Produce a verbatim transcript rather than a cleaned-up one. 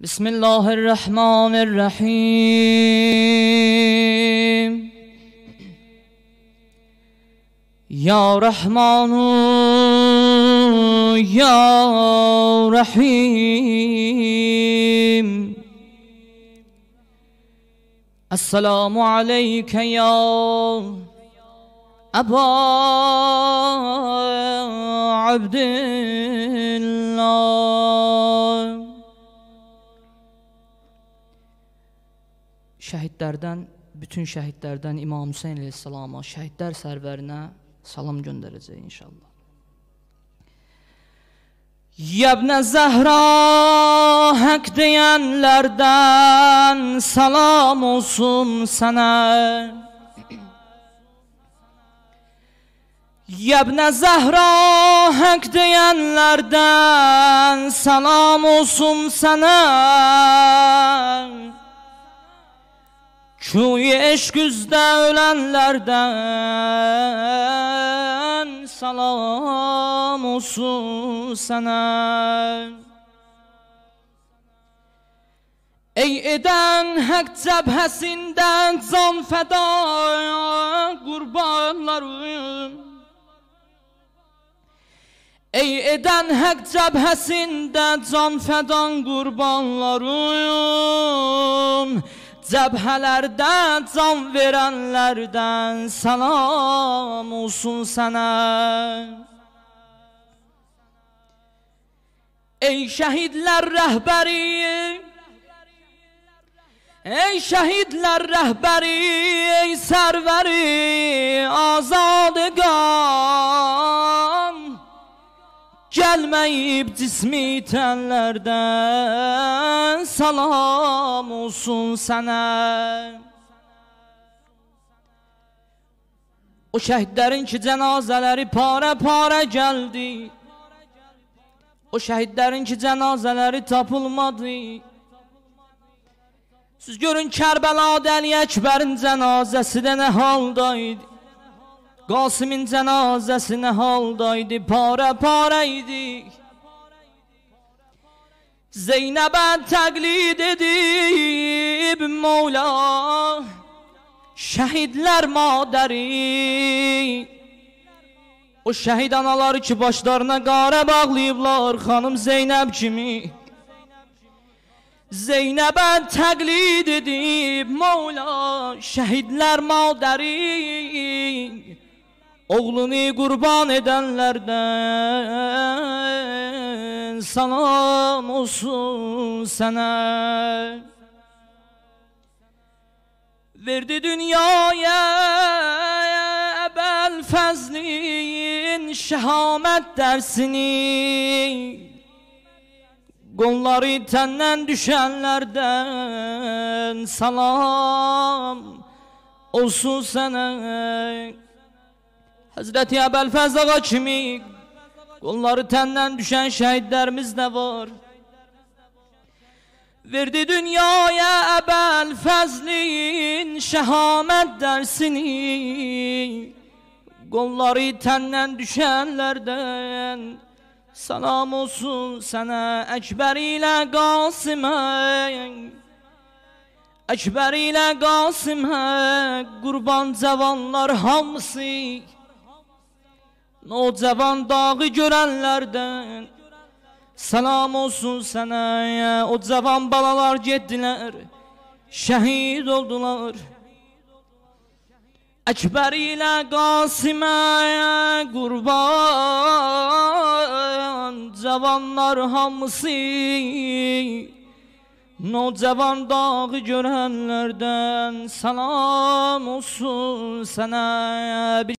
Bismillahirrahmanirrahim. Ya Rahmanu Ya Rahim. Esselamu aleyke ya Eba Abdillah. Şəhidlərdən, bütün şəhidlərdən İmam Hüseyin əleyhissalama, şəhidlər sərvərinə salam göndərəcək inşallah. Yəbnə Zəhra haqq deyənlərdən salam olsun sənə. Yəbnə Zəhra haqq deyənlərdən salam olsun sənə. Çuy eşq üzdə ölənlərdən salam olsun sənə. Ey edən haqq cəbhəsindən can fəda qurbanlarım. Ey edən haqq cəbhəsində can fədan qurbanlarım. Cəbhələrdə can verənlərdən salam olsun sənə. Ey şəhidlər rəhbəri, ey şəhidlər rəhbəri, ey sərvəri azadqan, gəlməyib cismi tənlərdən salam olsun sənə. O şəhidlərin ki cənazələri para-para gəldi, o şəhidlərin ki cənazələri tapılmadı. Siz görün Kərbəladə Əli Əkbərin cənazəsi də nə haldaydı, Qasimin cənazəsi nə haldaydı, para-para idi. Zeynəbə təqlid edib Mevla şəhidlər madəri. O şəhid anaları ki başlarına qara bağlayıblar xanım Zeynəb kimi. Zeynəbə təqlid edib Mevla şəhidlər madəri. Oğlunu qurban edənlərdən salam olsun sənə. Verdi dünyaya Əbəl Fəzlin şəhamət dərsini. Qolları təndən düşənlərdən salam olsun sənə. Həzrəti Əbəlfəz ağa kimi qolları təndən düşən şəhidlərimiz də var. Verdi dünyaya Əbəlfəzlin şəhamət dərsini. Qolları təndən düşənlərdən salam olsun sənə. Əkbər ilə Qasimə, Əkbər ilə Qasimə qurban cavanlar hamısı. O cavan dağı görənlərdən salam olsun sənə. O cavan balalar getdilər, şəhid oldular. Əkbər ilə Qasimə qurban cavanlar hamısı. O cavan dağı görənlərdən salam olsun sənə.